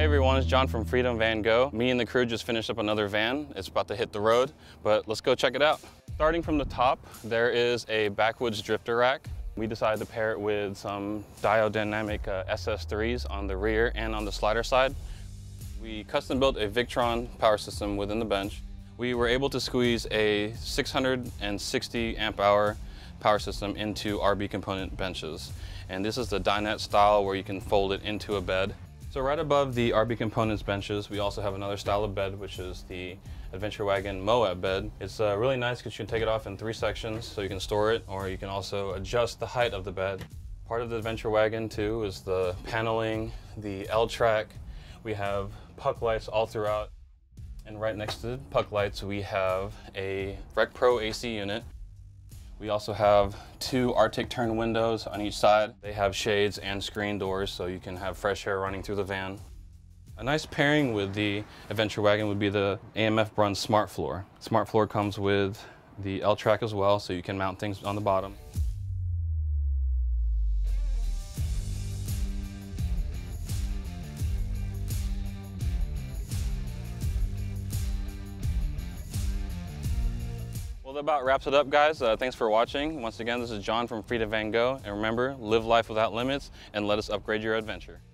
everyone, it's John from Freedom Van Go. Me and the crew just finished up another van. It's about to hit the road, but let's go check it out. Starting from the top, there is a backwoods drifter rack. We decided to pair it with some diodynamic SS3s on the rear and on the slider side. We custom built a Victron power system within the bench. We were able to squeeze a 660 amp hour power system into RB Component benches. And this is the dinette style where you can fold it into a bed. So right above the RB Components benches, we also have another style of bed, which is the Adventure Wagon MOAB bed. It's really nice because you can take it off in 3 sections, so you can store it, or you can also adjust the height of the bed. Part of the Adventure Wagon too is the paneling, the Ltrack. We have puck lights all throughout. And right next to the puck lights, we have a Rec Pro AC unit. We also have 2 Arctic turn windows on each side. They have shades and screen doors so you can have fresh air running through the van. A nice pairing with the Adventure Wagon would be the AMF Brun Smart Floor. Smart Floor comes with the Ltrack as well, so you can mount things on the bottom. Well, that about wraps it up, guys. Thanks for watching. Once again, this is John from Freedom Van Go. And remember, live life without limits and let us upgrade your adventure.